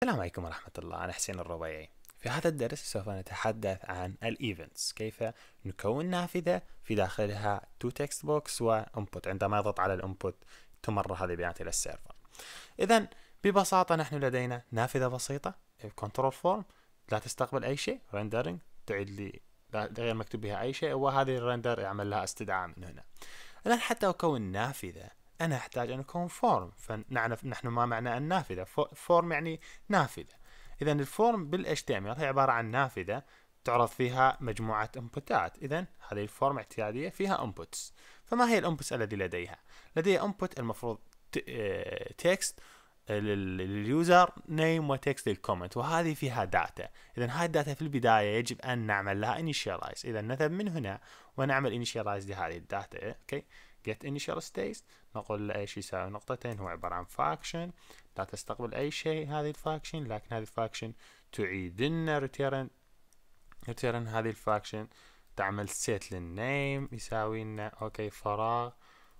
السلام عليكم ورحمة الله. أنا حسين الربيعي. في هذا الدرس سوف نتحدث عن الإيفنتس، كيف نكون نافذة في داخلها تو تكست بوكس وانبوت. عندما يضغط على الانبوت تمر هذه البيانات إلى السيرفر. إذا ببساطة نحن لدينا نافذة بسيطة كنترول فورم لا تستقبل أي شيء، rendering تعيد لي غير مكتوب بها أي شيء، وهذه الرندر يعمل لها استدعاء من هنا. الآن حتى أكون نافذة أنا أحتاج أن أكون فورم، فنعرف نحن ما معنى النافذة. فورم يعني نافذة. إذا الفورم بالHTML هي عبارة عن نافذة تعرض فيها مجموعة انبوتات. إذا هذه الفورم اعتيادية فيها انبوتس. فما هي الانبوتس الذي لديها؟ لدي انبوت المفروض تكست لليوزر نيم وتكست للكومنت، وهذه فيها داتا. اذا هاي الداتا في البدايه يجب ان نعمل لها initialize. اذا نذهب من هنا ونعمل initialize لهذه الداتا. اوكي، get initial state نقول له ايش يساوي نقطتين، هو عباره عن فاكشن لا تستقبل اي شيء هذه الفاكشن، لكن هذه الفاكشن تعيد لنا return هذه الفاكشن تعمل set للنيم يساوي لنا اوكي فراغ،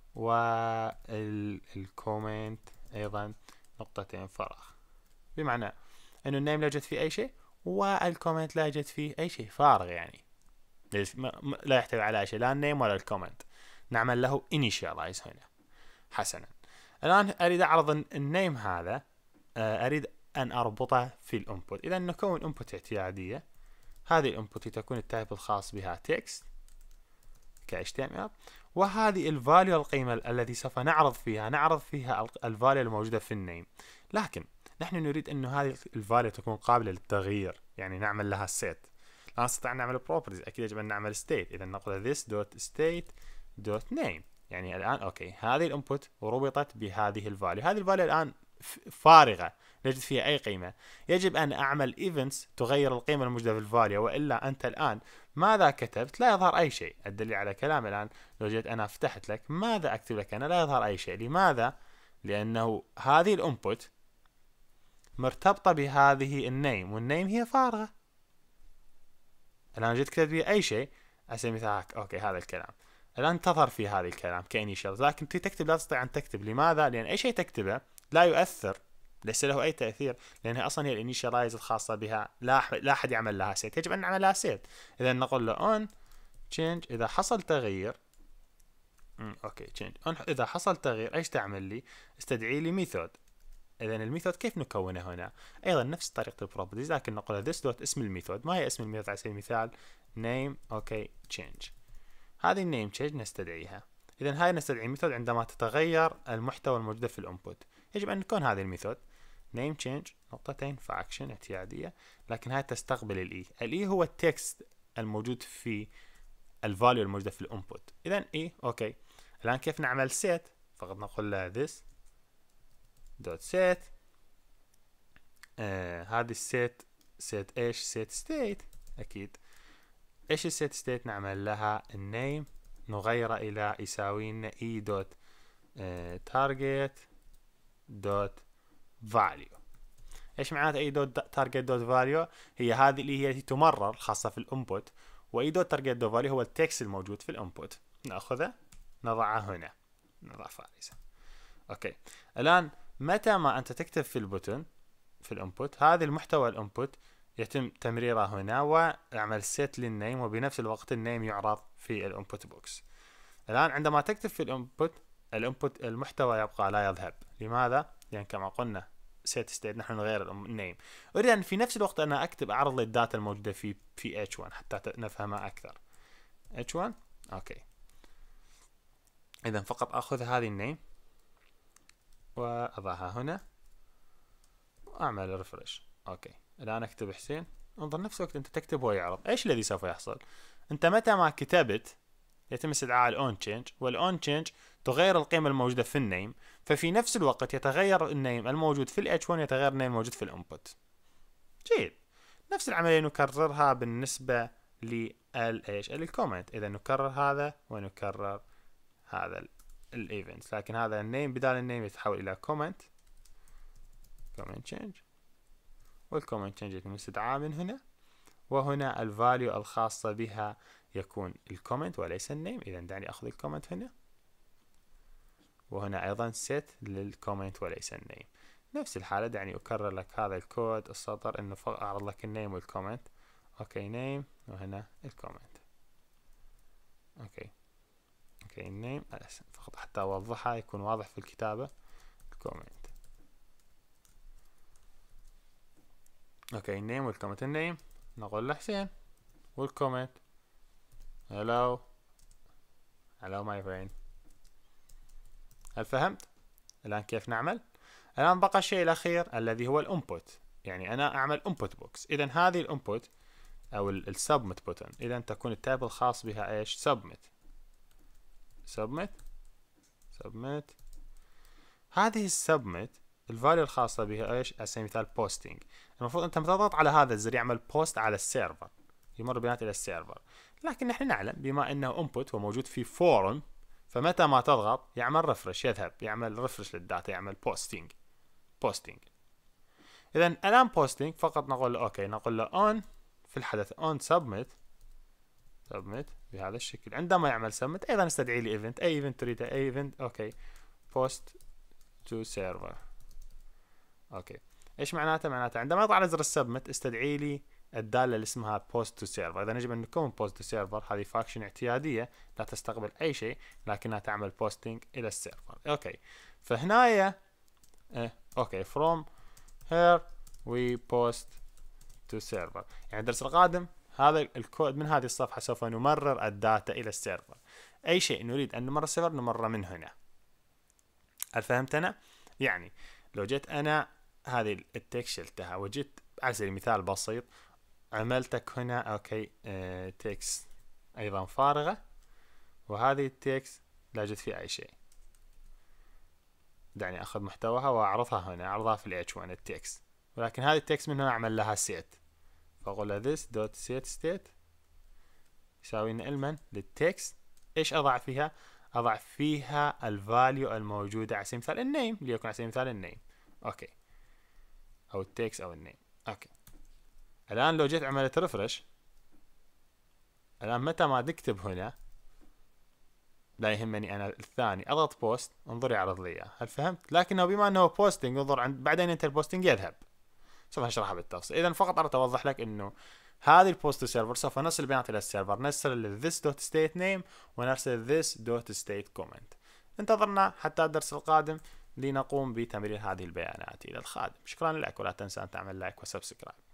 والكومنت ايضا نقطتين فراغ، بمعنى انه النيم لا يوجد فيه اي شيء والكومنت لا يوجد فيه اي شيء، فارغ يعني لا يحتوي على اي شيء، لا النيم ولا الكومنت. نعمل له initialize هنا. حسنا، الان اريد اعرض النيم هذا، اريد ان اربطه في الانبوت. اذا نكون انبوت اعتياديه. هذه الانبوت تكون التايب الخاص بها text كHTML، وهذه الفاليو القيمة التي سوف نعرض فيها الفاليو الموجودة في النيم. لكن نحن نريد انه هذه الفاليو تكون قابلة للتغيير، يعني نعمل لها set. لا نستطيع ان نعمل properties، اكيد يجب ان نعمل state. اذا نقول this.state.name، يعني الان اوكي هذه الانبوت ربطت بهذه الفاليو. هذه الفاليو الان فارغة لا يوجد فيها اي قيمة. يجب ان اعمل events تغير القيمة الموجودة في الفاليو، والا انت الان ماذا كتبت لا يظهر اي شيء. الدليل على كلامي الان لو جيت انا فتحت لك ماذا اكتب لك انا لا يظهر اي شيء. لماذا؟ لانه هذه الانبوت مرتبطة بهذه النيم، والنيم هي فارغة. الان جيت كتبت بي اي شيء على سبيل المثال اوكي هذا الكلام الان تظهر في هذا الكلام كانيشالز، لكن تكتب لا تستطيع ان تكتب. لماذا؟ لان اي شيء تكتبه لا يؤثر، ليس له اي تاثير، لانها اصلا هي الانيشالايز الخاصه بها، لا احد يعمل لها سيت. يجب ان نعمل لها سيت. اذا نقول له اون تشينج اذا حصل تغيير. اوكي تشينج اون اذا حصل تغيير ايش تعمل لي؟ استدعي لي ميثود. اذا الميثود كيف نكونه هنا؟ ايضا نفس طريقه البروبرتيز، لكن نقول this دوت اسم الميثود. ما هي اسم الميثود على سبيل المثال؟ name اوكي change. هذه النيم تشينج نستدعيها. اذا هاي نستدعي ميثود عندما تتغير المحتوى الموجود في الانبوت. يجب ان نكون هذه الميثود name change نقطتين فاكشن اعتياديه، لكن هاي تستقبل الاي هو التكست الموجود في الفاليو الموجوده في الانبوت. اذا اي اوكي. الان كيف نعمل set؟ فقط نقول له this دوت set. هذه السيت ايش؟ set state. اكيد ايش السيت ستيت؟ نعمل لها النيم نغيره الى يساوي لنا اي دوت تارجت دوت فاليو. ايش معناته اي دوت تارجت دوت فاليو؟ هي هذه اللي هي تمرر خاصه في الانبوت، واي دوت تارجت دوت فاليو هو التكست الموجود في الانبوت. ناخذه نضعه هنا، نضع فارسه. اوكي الان متى ما انت تكتب في البوتن في الانبوت، هذا المحتوى الانبوت يتم تمريره هنا ويعمل سيت للنيم، وبنفس الوقت النيم يعرض في الانبوت بوكس. الان عندما تكتب في الانبوت المحتوى يبقى لا يذهب. لماذا؟ لان كما قلنا سيت ستيت نحن نغير النيم. اريد ان في نفس الوقت انا اكتب اعرض لي الداتا الموجوده في H1 حتى نفهمها اكثر. H1 اوكي. اذا فقط اخذ هذه النيم واضعها هنا واعمل ريفرش. اوكي الان اكتب حسين. انظر نفس الوقت انت تكتب ويعرض. ايش الذي سوف يحصل؟ انت متى ما كتبت يتم استدعاء الاون تشينج، والاون تشينج تغير القيمه الموجوده في النيم، ففي نفس الوقت يتغير النيم الموجود في الاتش 1 يتغير النيم الموجود في الانبوت. جيد. نفس العمليه نكررها بالنسبه للايش الكومنت. اذا نكرر هذا ونكرر هذا الايفنت، لكن هذا النيم بدال النيم يتحول الى كومنت تشينج، والكومنت تشينج يتم استدعاء من هنا، وهنا الفاليو الخاصة بها يكون الكومنت وليس النيم. إذا دعني أخذ الكومنت هنا، وهنا أيضا set للكومنت وليس النيم. نفس الحالة دعني أكرر لك هذا الكود السطر إنه فقط أعرض لك النيم والكومنت. أوكي نيم وهنا الكومنت. أوكي النيم فقط حتى أوضحها يكون واضح في الكتابة. الكومنت. أوكي النيم والكومنت. النيم نقول له حسين، والكومنت hello my friend. هل فهمت الآن كيف نعمل؟ الآن بقى الشيء الأخير الذي هو الانبوت. يعني أنا أعمل انبوت بوكس. إذا هذه الانبوت أو السبمت بوتن، إذا تكون التاب الخاص بها إيش؟ سبمت. هذه السبمت الفاليو الخاصة بها إيش؟ على سبيل المثال بوستينج. المفروض أنت تضغط على هذا الزر يعمل بوست على السيرفر، يمر بيانات إلى السيرفر. لكن نحن نعلم بما أنه انبوت وموجود في فورم، فمتى ما تضغط يعمل ريفرش، يذهب يعمل ريفرش للداتا، يعمل بوستينج. إذا الآن بوستينج فقط نقول له أوكي، نقول له on في الحدث on submit بهذا الشكل. عندما يعمل submit أيضا استدعي لي event، أي event تريده، أي event. أوكي post to server. أوكي إيش معناته؟ معناته عندما أضغط على زر السبمت استدعي لي الدالة اللي اسمها post to server. إذا يجب أن نكون post to server هذه فاكشن اعتيادية لا تستقبل أي شيء لكنها تعمل posting إلى السيرفر. أوكي فهنايا أوكي from here we post to server. يعني الدرس القادم هذا الكود من هذه الصفحة سوف نمرر الداتا إلى السيرفر. أي شيء نريد أن نمرر السيرفر نمرر من هنا. هل فهمتنا؟ يعني لو جيت أنا هذه التكست شلتها وجيت على سبيل المثال بسيط عملتك هنا أوكي تكست أيضا فارغة، وهذه التكست لا يوجد فيها أي شيء. دعني أخذ محتواها وأعرضها هنا، أعرضها في H1 التكست، ولكن هذه التكست من هنا أعمل لها set. فأقول له this dot set state يساوي نقل للتكست. إيش أضع فيها؟ أضع فيها الفاليو الموجودة على سبيل المثال النيم، ليكن على سبيل المثال النيم. أوكي أو التكست أو النيم. أوكي الآن لو جيت عملت ريفرش، الآن متى ما تكتب هنا لا يهمني أنا الثاني أضغط بوست انظر يعرض لي إياه. هل فهمت؟ لكنه بما أنه بوستنج انظر بعدين أنت البوستنج يذهب. سوف نشرحها بالتفصيل. إذا فقط أردت أوضح لك إنه هذه البوست سيرفر سوف نرسل البيانات إلى السيرفر، نرسل this.state name ونرسل this.state comment. انتظرنا حتى الدرس القادم لنقوم بتمرير هذه البيانات إلى الخادم. شكرا لك، ولا تنسى أن تعمل لايك وسبسكرايب.